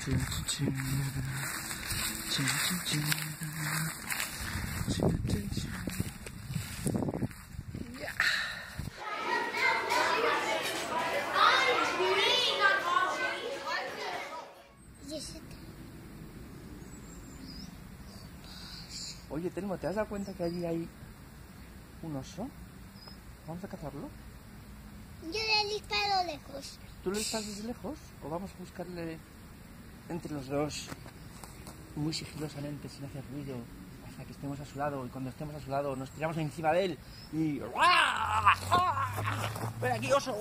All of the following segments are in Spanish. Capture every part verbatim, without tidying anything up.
Oye, Telmo, ¿te has dado cuenta que allí hay un oso? ¿Vamos a cazarlo? Yo le disparo lejos. ¿Tú lo disparas desde lejos? ¿O vamos a buscarle entre los dos, muy sigilosamente, sin hacer ruido, hasta que estemos a su lado? Y cuando estemos a su lado nos tiramos encima de él y... ¡Ven aquí, oso!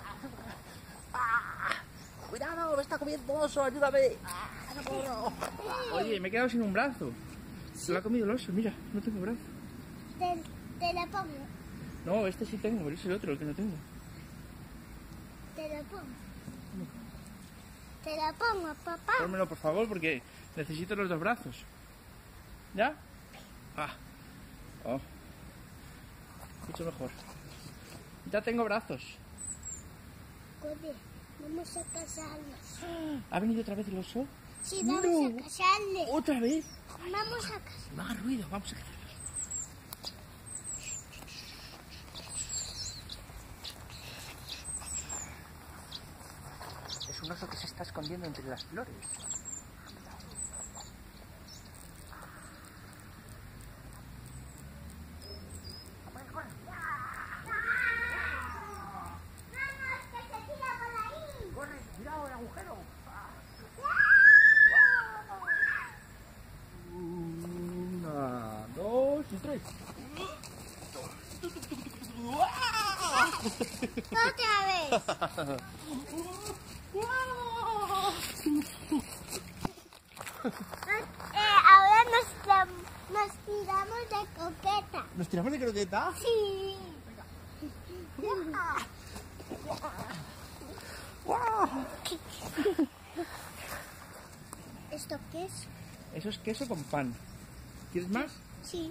¡Cuidado! ¡Me está comiendo oso! ¡Ayúdame! Oye, me he quedado sin un brazo. Se lo ha comido el oso, mira, no tengo brazo. Te, te la pongo. No, este sí tengo, pero es el otro el que no tengo. Te la pongo. Te la pongo, papá. Pónmelo, por favor, porque necesito los dos brazos. ¿Ya? Ah. Oh. Mucho mejor. Ya tengo brazos. Oye, vamos a casarnos. ¿Ha venido otra vez el oso? Sí, vamos No. a casarle. ¿Otra vez? Vamos a casarle. No haga ruido, vamos a casarnos. Es un oso que se está escondiendo entre las flores. ¡Corre! ¡Cuidado el agujero! Una, dos y tres. Otra vez. eh, ahora nos, tam- nos tiramos de coqueta. ¿Nos tiramos de croqueta? Sí. ¿Esto qué es? Eso es queso con pan. ¿Quieres más? Sí.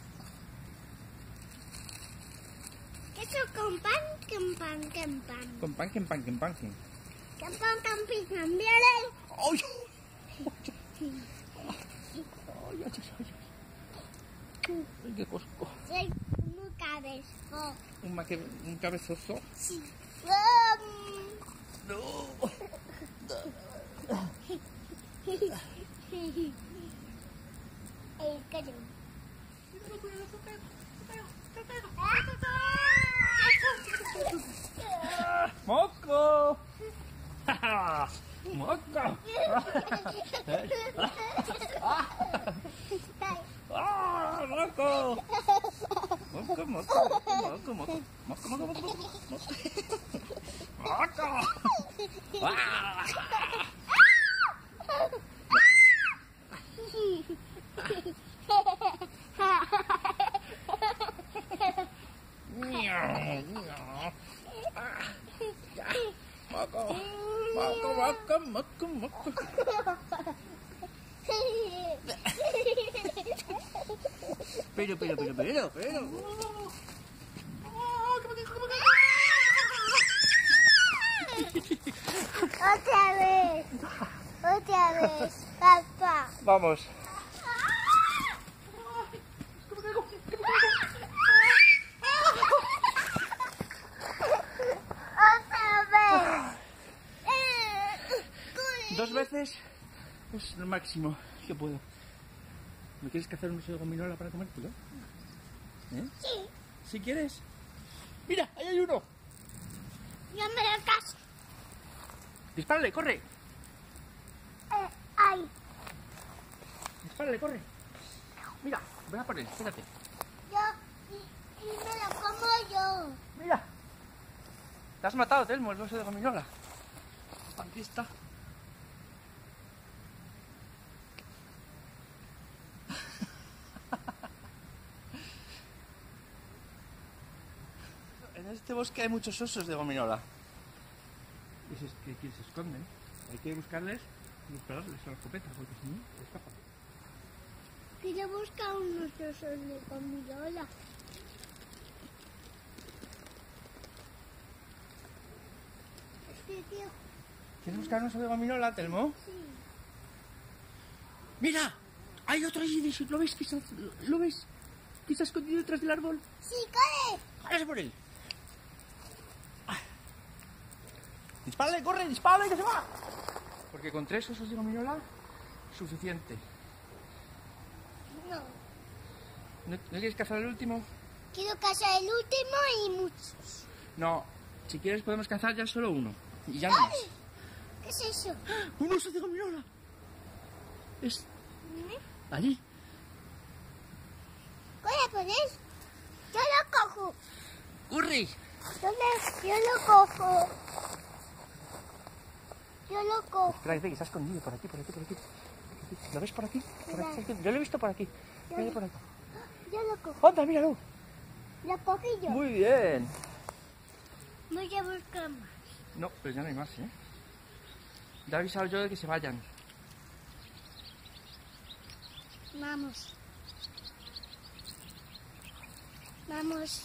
Queso con pan, con pan, con pan. Con pan, que pan, que pan, que. Con pan, con pan, ¿vieron? ¡Ay! ¡Ay, ay, ay! ¡Ay, qué cosco! Soy un cabezo. ¿Un, maque... un cabezoso? Sí. Um, ¡No! El cañón. ¡Moco! ¡Moco! ¡Ah! ¡Moco! ¡Moco, moco, moco, moco, moco! ¡Moco, moco, moco, moco! ¡Moco! ¡Ah! ¡Moco! ¡Moco, moco, moco, moco! Pero, pero, pero, pero, pero. Otra vez. Otra vez, papá. Vamos. Otra vez. Dos veces es lo máximo que puedo. ¿Me quieres que hacer un oso de gominola para comértelo? ¿Eh? Sí. Si quieres. ¡Mira! ¡Ahí hay uno! Yo me lo caso. ¡Dispárale, corre! Eh, ay. ¡Dispárale, corre! Mira, voy a por él, espérate. Yo, y, y me lo como yo. ¡Mira! Te has matado, Telmo, el oso de gominola. Aquí está. En este bosque hay muchos osos de gominola. Y si es que aquí se esconden. Hay que buscarles y dispararles a la escopeta, porque si no, se escapan. Quiero buscar unos osos de gominola. Es que tío. ¿Quieres buscar un oso de gominola, Telmo? Sí. ¡Mira! ¡Hay otro allí! ¿Lo ves? ¿Que está, ¿Lo ves? ¿Que está escondido detrás del árbol? Sí, corre. ¡Váyase por él! ¡Dispárale, corre! ¡Dispárale, que se va! Porque con tres osos de gominola, suficiente. No. ¿No, ¿No quieres cazar el último? Quiero cazar el último y muchos. No. Si quieres podemos cazar ya solo uno. Y ya no más. Ay, ¿qué es eso? ¡Un oso de gominola! Es... allí. Corre por él. Yo lo cojo. ¡Corre! Yo, le, yo lo cojo. Yo lo cojo. Espera, que está escondido por aquí, por aquí, por aquí. ¿Lo ves por aquí? Por aquí. Yo lo he visto por aquí. Mira por aquí. Yo lo cojo. ¡Anda, míralo! Lo cogí yo. Muy bien. Voy a buscar más. No, pero ya no hay más, ¿eh? Ya he avisado yo de que se vayan. Vamos. Vamos.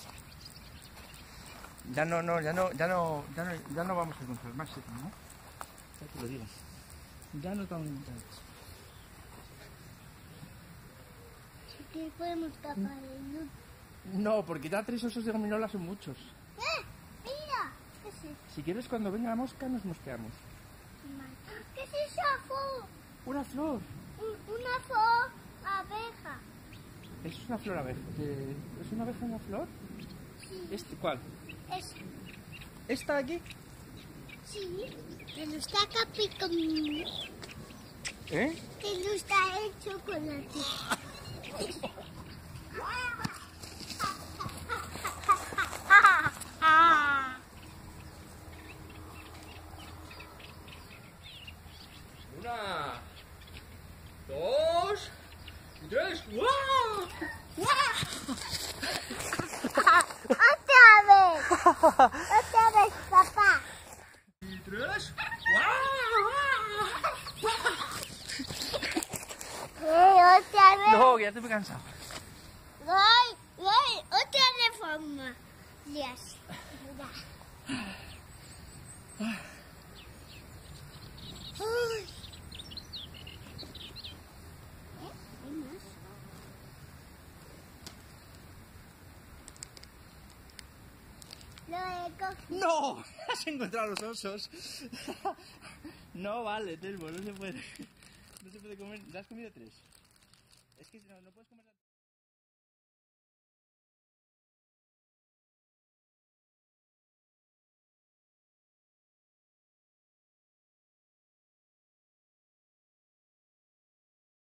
Ya no, no, ya no, ya no, ya no, ya no vamos a encontrar más, ¿eh? ¿No? Ya te lo digo. Ya no te vamos a encontrar más. ¿Qué podemos tapar el luz? No, porque ya tres osos de gominola son muchos. ¡Eh! ¡Mira! ¿Qué es eso? Si quieres, cuando venga la mosca, nos mosqueamos. ¿Qué es esa flor? Una flor. Un- una flor abeja. ¿Eso es una flor abeja? ¿Eh, ¿Es una abeja una flor? Sí. ¿Este cuál? Es, ¿Esta de aquí? sí. Que no está capicando. ¿Eh? Que no está en chocolate. Una, dos, tres. ¡Guau! ¡Otra vez! ¡Otra vez, papá! Y tres. ¡Eh, otra vez! No, que ya estoy muy cansado. ¡Ay, ay! ¡Otra reforma! Yes. Mira. Uy. ¿Eh? ¿Hay más? Lo he cogido. ¡No! Has encontrado los osos. No vale, Telmo, no se puede. No se puede comer. ¿Ya has comido tres? Es que no, no puedes comer.